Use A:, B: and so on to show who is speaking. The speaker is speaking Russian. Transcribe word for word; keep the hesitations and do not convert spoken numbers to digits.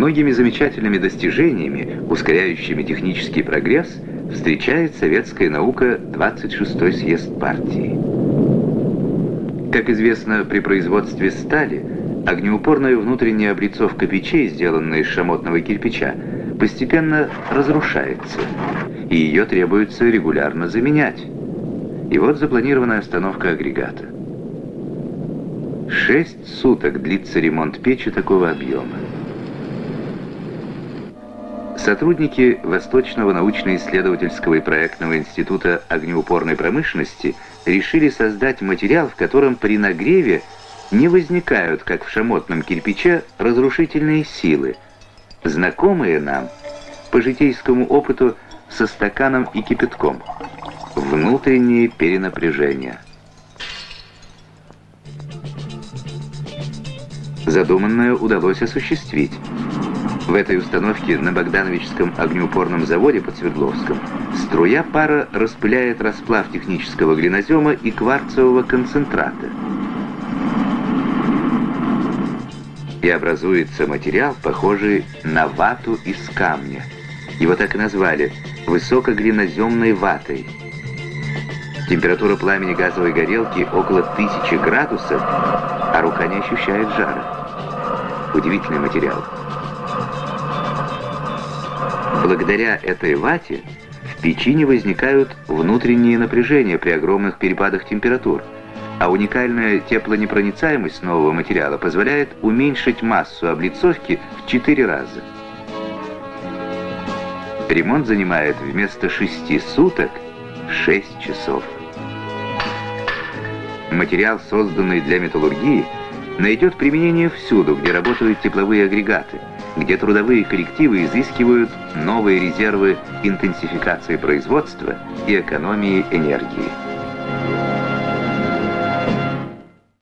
A: многими замечательными достижениями, ускоряющими технический прогресс, встречает советская наука двадцать шестой съезд партии. Как известно, при производстве стали огнеупорная внутренняя облицовка печей, сделанная из шамотного кирпича, постепенно разрушается, и ее требуется регулярно заменять. И вот запланированная остановка агрегата. Шесть суток длится ремонт печи такого объема. Сотрудники Восточного научно-исследовательского и проектного института огнеупорной промышленности решили создать материал, в котором при нагреве не возникают, как в шамотном кирпиче, разрушительные силы, знакомые нам по житейскому опыту со стаканом и кипятком. Внутренние перенапряжения. Задуманное удалось осуществить. В этой установке на Богдановичском огнеупорном заводе под Свердловском струя пара распыляет расплав технического глинозема и кварцевого концентрата. И образуется материал, похожий на вату из камня. Его так и назвали высокоглиноземной ватой. Температура пламени газовой горелки около тысячи градусов, а рука не ощущает жара. Удивительный материал. Благодаря этой вате в печи не возникают внутренние напряжения при огромных перепадах температур, а уникальная теплонепроницаемость нового материала позволяет уменьшить массу облицовки в четыре раза. Ремонт занимает вместо шести суток шесть часов. Материал, созданный для металлургии, найдет применение всюду, где работают тепловые агрегаты, где трудовые коллективы изыскивают новые резервы интенсификации производства и экономии энергии.